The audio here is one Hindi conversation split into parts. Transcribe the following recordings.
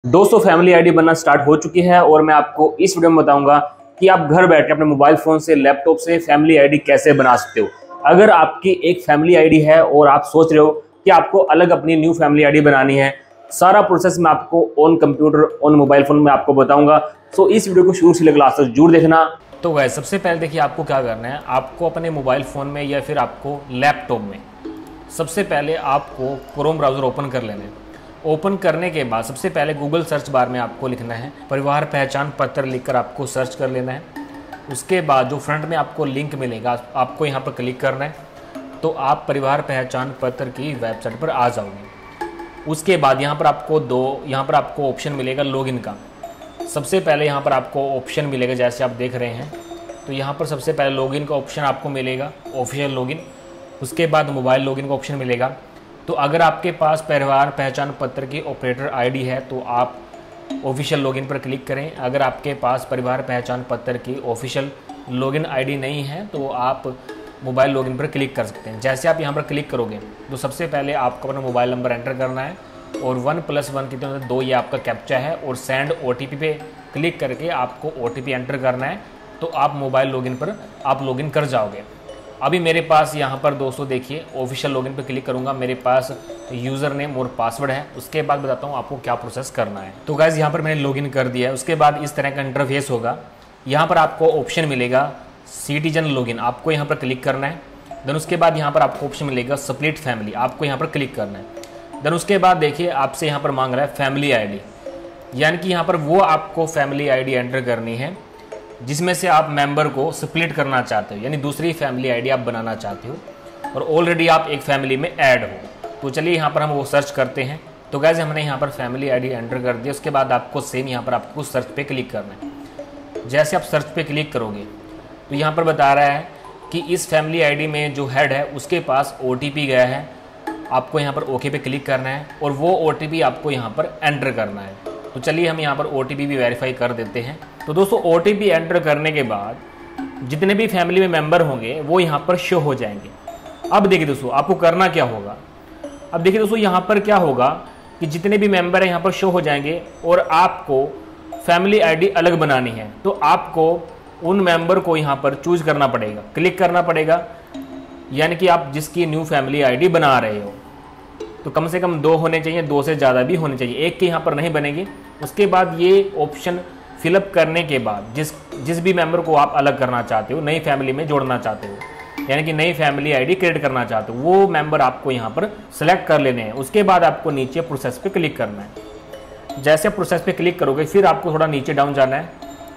दोस्तों फैमिली आईडी बनना स्टार्ट हो चुकी है और मैं आपको इस वीडियो में बताऊंगा कि आप घर बैठे अपने मोबाइल फोन से लैपटॉप से फैमिली आईडी कैसे बना सकते हो। अगर आपकी एक फैमिली आईडी है और आप सोच रहे हो कि आपको अलग अपनी न्यू फैमिली आईडी बनानी है, सारा प्रोसेस मैं आपको on computer on mobile phone में आपको बताऊंगा। सो इस वीडियो को शुरू से लेकर लास्ट तक जरूर देखना। तो गाइस सबसे पहले देखिए आपको क्या करना है, आपको अपने मोबाइल फ़ोन में या फिर आपको लैपटॉप में सबसे पहले आपको क्रोम ब्राउज़र ओपन कर लेना है। ओपन करने के बाद सबसे पहले गूगल सर्च बार में आपको लिखना है परिवार पहचान पत्र, लिखकर आपको सर्च कर लेना है। उसके बाद जो फ्रंट में आपको लिंक मिलेगा आपको यहाँ पर क्लिक करना है, तो आप परिवार पहचान पत्र की वेबसाइट पर आ जाओगे। उसके बाद यहाँ पर आपको ऑप्शन मिलेगा लॉगिन का। सबसे पहले यहाँ पर आपको ऑप्शन मिलेगा जैसे आप देख रहे हैं, तो यहाँ पर सबसे पहले लॉगिन का ऑप्शन आपको मिलेगा, ऑफिशियल लॉगिन। उसके बाद मोबाइल लॉगिन का ऑप्शन मिलेगा। तो अगर आपके पास परिवार पहचान पत्र की ऑपरेटर आईडी है तो आप ऑफिशियल लॉगिन पर क्लिक करें। अगर आपके पास परिवार पहचान पत्र की ऑफिशियल लॉगिन आईडी नहीं है तो आप मोबाइल लॉगिन पर क्लिक कर सकते हैं। जैसे आप यहाँ पर क्लिक करोगे तो सबसे पहले आपको अपना मोबाइल नंबर एंटर करना है और 1+1 कितने होते हैं 2, ये आपका कैप्चा है। और सेंड OTP पे क्लिक करके आपको OTP एंटर करना है, तो आप मोबाइल लॉगिन पर आप लॉगिन कर जाओगे। अभी मेरे पास यहाँ पर दोस्तों देखिए ऑफिशियल लॉगिन पे क्लिक करूँगा, मेरे पास यूज़र नेम और पासवर्ड है। उसके बाद बताता हूँ आपको क्या प्रोसेस करना है। तो गाइज़ यहाँ पर मैंने लॉगिन कर दिया है। उसके बाद इस तरह का इंटरफेस होगा। यहाँ पर आपको ऑप्शन मिलेगा सिटीजन लॉगिन, आपको यहाँ पर क्लिक करना है। देन उसके बाद यहाँ पर आपको ऑप्शन मिलेगा स्प्लिट फैमिली, आपको यहाँ पर क्लिक करना है। देन उसके बाद देखिए आपसे यहाँ पर मांग रहा है फैमिली आई डी, यानी कि यहाँ पर वो आपको फैमिली आई डी एंटर करनी है जिसमें से आप मेंबर को स्प्लिट करना चाहते हो, यानी दूसरी फैमिली आईडी आप बनाना चाहते हो और ऑलरेडी आप एक फैमिली में ऐड हो। तो चलिए यहाँ पर हम वो सर्च करते हैं। तो गाइस हमने यहाँ पर फैमिली आईडी एंटर कर दिया। उसके बाद आपको सेम यहाँ पर आपको सर्च पे क्लिक करना है। जैसे आप सर्च पे क्लिक करोगे तो यहाँ पर बता रहा है कि इस फैमिली आई में जो हेड है उसके पास OTP गया है, आपको यहाँ पर ओके पे क्लिक करना है और वो OTP आपको यहाँ पर एंटर करना है। तो चलिए हम यहाँ पर OTP भी वेरीफाई कर देते हैं। तो दोस्तों OTP एंटर करने के बाद जितने भी फैमिली में मेंबर होंगे वो यहाँ पर शो हो जाएंगे। अब देखिए दोस्तों आपको करना क्या होगा। अब देखिए दोस्तों यहाँ पर क्या होगा कि जितने भी मेंबर हैं यहाँ पर शो हो जाएंगे और आपको फैमिली आईडी अलग बनानी है। तो आपको उन मेंबर को यहाँ पर चूज करना पड़ेगा, क्लिक करना पड़ेगा, यानी कि आप जिसकी न्यू फैमिली आईडी बना रहे हो। तो कम से कम 2 होने चाहिए, 2 से ज़्यादा भी होने चाहिए, एक के यहाँ पर नहीं बनेगी। उसके बाद ये ऑप्शन फिलअप करने के बाद जिस भी मेंबर को आप अलग करना चाहते हो, नई फैमिली में जोड़ना चाहते हो, यानी कि नई फैमिली आईडी क्रिएट करना चाहते हो, वो मेंबर आपको यहाँ पर सेलेक्ट कर लेने हैं। उसके बाद आपको नीचे प्रोसेस पे क्लिक करना है। जैसे आप प्रोसेस पे क्लिक करोगे फिर आपको थोड़ा नीचे डाउन जाना है।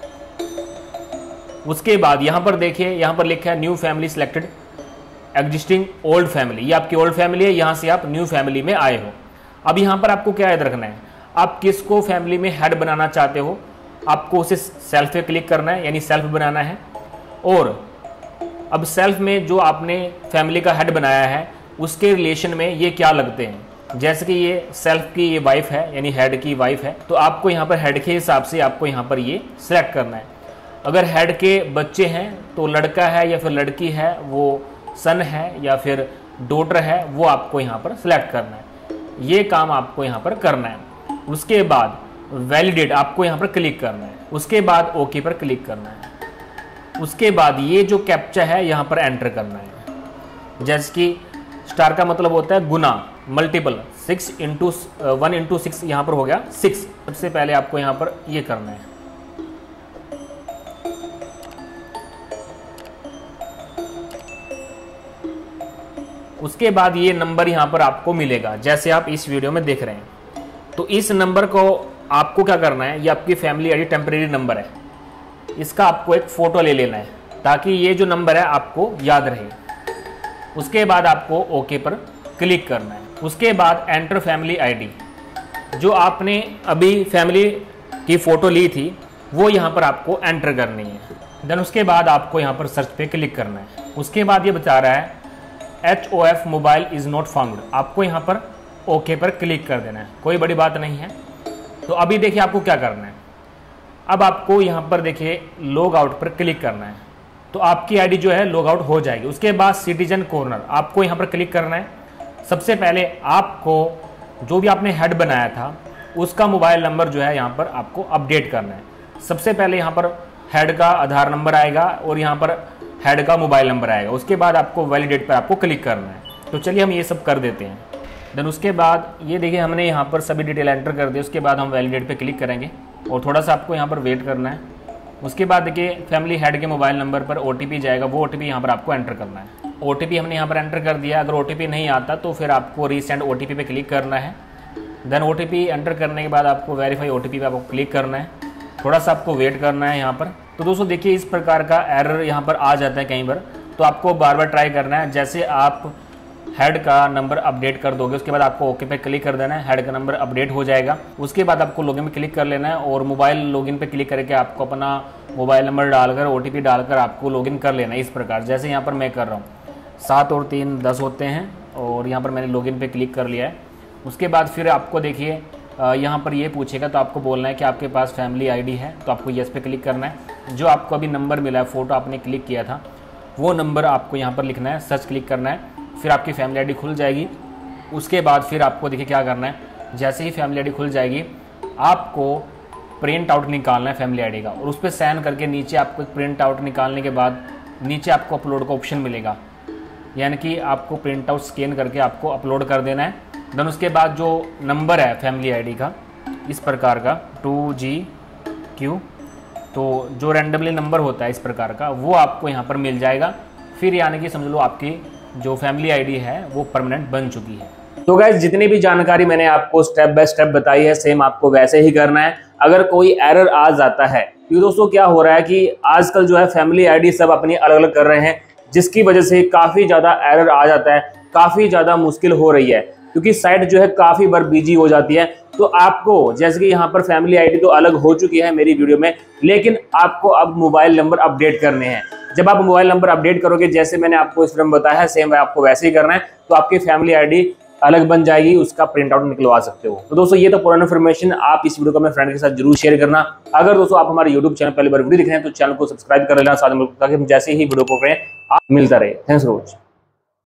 उसके बाद यहाँ पर देखिए यहाँ पर लिखा है new family selected existing old family, ये आपकी ओल्ड फैमिली है, यहाँ से आप न्यू फैमिली में आए हो। अब यहाँ पर आपको क्या याद रखना है, आप किसको फैमिली में हेड बनाना चाहते हो, आपको उसे सेल्फ पे क्लिक करना है, यानी सेल्फ बनाना है। और अब सेल्फ में जो आपने फैमिली का हेड बनाया है उसके रिलेशन में ये क्या लगते हैं, जैसे कि ये सेल्फ की ये वाइफ है, यानी हेड की वाइफ है, तो आपको यहाँ पर हेड के हिसाब से आपको यहाँ पर ये सिलेक्ट करना है। अगर हेड के बच्चे हैं तो लड़का है या फिर लड़की है, वो सन है या फिर डॉटर है, वो आपको यहाँ पर सिलेक्ट करना है। ये काम आपको यहाँ पर करना है। उसके बाद वैलिडेट आपको यहाँ पर क्लिक करना है। उसके बाद ओके पर क्लिक करना है। उसके बाद ये जो कैप्चा है यहाँ पर एंटर करना है। जैसे कि स्टार का मतलब होता है गुना, मल्टीपल, 1 × 6 यहाँ पर हो गया 6। सबसे पहले आपको यहाँ पर ये करना है। उसके बाद ये नंबर यहाँ पर आपको मिलेगा जैसे आप इस वीडियो में देख रहे हैं। तो इस नंबर को आपको क्या करना है, ये आपकी फैमिली आईडी टेम्परेरी नंबर है, इसका आपको एक फ़ोटो ले लेना है ताकि ये जो नंबर है आपको याद रहे। उसके बाद आपको ओके पर क्लिक करना है। उसके बाद एंटर फैमिली आईडी, जो आपने अभी फैमिली की फ़ोटो ली थी वो यहाँ पर आपको एंटर करनी है। देन उसके बाद आपको यहाँ पर सर्च पे क्लिक करना है। उसके बाद ये बता रहा है HOF mobile is not found, आपको यहाँ पर ओके पर क्लिक कर देना है, कोई बड़ी बात नहीं है। तो अभी देखिए आपको क्या करना है, अब आपको यहाँ पर देखिए लॉग आउट पर क्लिक करना है, तो आपकी आईडी जो है लॉग आउट हो जाएगी। उसके बाद सिटीजन कॉर्नर आपको यहाँ पर क्लिक करना है। सबसे पहले आपको जो भी आपने हेड बनाया था उसका मोबाइल नंबर जो है यहाँ पर आपको अपडेट करना है। सबसे पहले यहाँ पर हेड का आधार नंबर आएगा और यहाँ पर हेड का मोबाइल नंबर आएगा। उसके बाद आपको वैलिडेट पर आपको क्लिक करना है। तो चलिए हम ये सब कर देते हैं। देन उसके बाद ये देखिए हमने यहाँ पर सभी डिटेल एंटर कर दी। उसके बाद हम वैलिडेट पे क्लिक करेंगे और थोड़ा सा आपको यहाँ पर वेट करना है। उसके बाद देखिए फैमिली हेड के मोबाइल नंबर पर OTP जाएगा, वो OTP यहाँ पर आपको एंटर करना है। OTP हमने यहाँ पर एंटर कर दिया। अगर OTP नहीं आता तो फिर आपको रीसेंड OTP पे क्लिक करना है। देन OTP एंटर करने के बाद आपको वेरीफाई OTP पे आपको क्लिक करना है। थोड़ा सा आपको वेट करना है यहाँ पर। तो दोस्तों देखिए इस प्रकार का एरर यहाँ पर आ जाता है कई बार, तो आपको बार बार ट्राई करना है। जैसे आप हेड का नंबर अपडेट कर दोगे उसके बाद आपको ओके पे क्लिक कर देना है, हेड का नंबर अपडेट हो जाएगा। उसके बाद आपको लॉगिन पे क्लिक कर लेना है और मोबाइल लॉगिन पे क्लिक करके आपको अपना मोबाइल नंबर डालकर OTP डालकर आपको लॉगिन कर लेना है। इस प्रकार जैसे यहाँ पर मैं कर रहा हूँ 7 और 3 10 होते हैं और यहाँ पर मैंने लॉगिन पे क्लिक कर लिया है। उसके बाद फिर आपको देखिए यहाँ पर ये पूछेगा, तो आपको बोलना है कि आपके पास फैमिली ID है, तो आपको यस पे क्लिक करना है। जो आपको अभी नंबर मिला है, फ़ोटो आपने क्लिक किया था, वो नंबर आपको यहाँ पर लिखना है, सर्च क्लिक करना है, फिर आपकी फैमिली ID खुल जाएगी। उसके बाद फिर आपको देखिए क्या करना है, जैसे ही फैमिली ID खुल जाएगी आपको प्रिंट आउट निकालना है फैमिली ID का और उस पर साइन करके नीचे आपको प्रिंट आउट निकालने के बाद नीचे आपको अपलोड का ऑप्शन मिलेगा, यानी कि आपको प्रिंट आउट स्कैन करके आपको अपलोड कर देना है। देन उसके बाद जो नंबर है फैमिली ID का इस प्रकार का 2GQ, तो जो रैंडमली नंबर होता है इस प्रकार का वो आपको यहाँ पर मिल जाएगा। फिर यानी कि समझ लो आपकी जो फैमिली ID है वो परमानेंट बन चुकी है। तो गाइस जितनी भी जानकारी मैंने आपको स्टेप बाय स्टेप बताई है सेम आपको वैसे ही करना है। अगर कोई एरर आ जाता है, क्योंकि दोस्तों क्या हो रहा है कि आजकल जो है फैमिली ID सब अपनी अलग अलग कर रहे हैं, जिसकी वजह से काफ़ी ज़्यादा एरर आ जाता है, काफ़ी ज़्यादा मुश्किल हो रही है क्योंकि साइट जो है काफ़ी बार बिजी हो जाती है। तो आपको जैसे कि यहाँ पर फैमिली ID तो अलग हो चुकी है मेरी वीडियो में, लेकिन आपको अब मोबाइल नंबर अपडेट करने हैं। जब आप मोबाइल नंबर अपडेट करोगे जैसे मैंने आपको इस वीडियो में बताया है सेम आपको वैसे ही करना है, तो आपकी फैमिली ID अलग बन जाएगी, उसका प्रिंट आउट निकलवा सकते हो। तो दोस्तों ये तो पुराना इन्फॉर्मेशन, आप इस वीडियो को अपने फ्रेंड के साथ जरूर शेयर करना। अगर दोस्तों आप हमारे YouTube चैनल पहली बार वीडियो देख रहे हैं तो चैनल को सब्सक्राइब कर लेना साथ में, ताकि हम जैसे ही वीडियो को करें आप मिलता रहे। Thanks for watching.